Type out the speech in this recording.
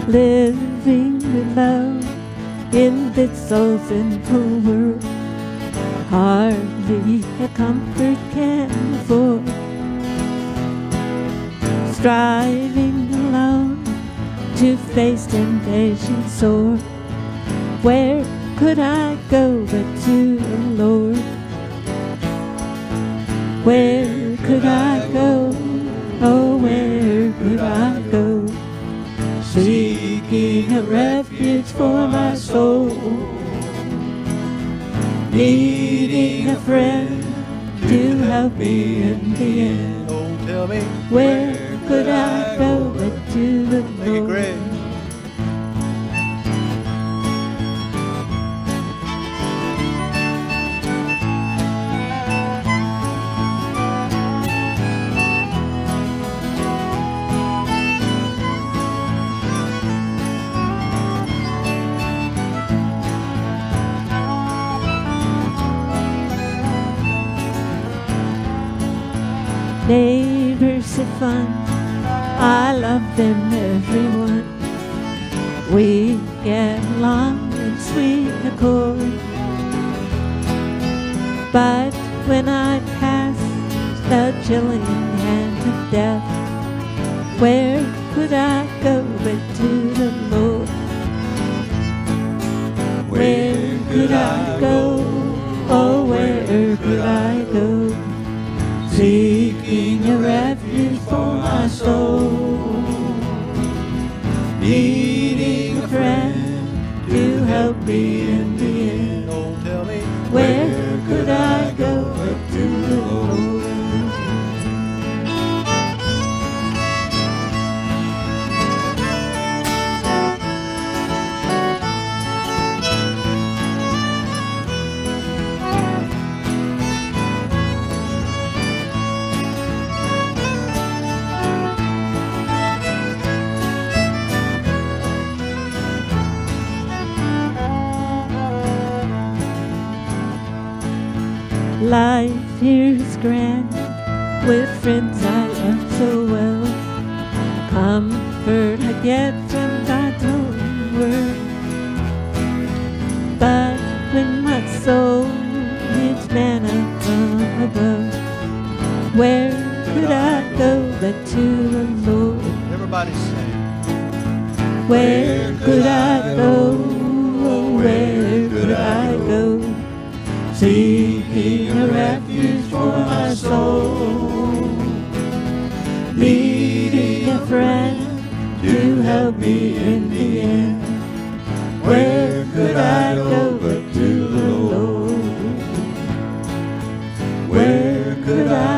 living below in this old sinful world, hardly a comfort can afford. Striving alone to face temptation sore, where could I go but to the Lord? Where could I go? Oh, where could I go? Seeking a refuge for my soul, needing a friend to help me in the end. Oh, tell me, where could I go but to the make it Lord? great. Neighbors have fun, I love them everyone. We get along in sweet accord. But when I pass the chilling hand of death, where could I go but to the Lord? Where could I go? Oh, where could I go? Seeking a refuge for my soul, needing a friend to help me in the end. Oh, tell me, where could I go but to the Lord? Life here is grand, with friends I love so well. Comfort I get from God's holy word. But when my soul needs manna from above, where could I go but to the Lord? everybody sing. Where could I go? Oh, where could I go? Seeking a refuge for my soul, needing a friend to help me in the end. Where could I go but to the Lord? Where could I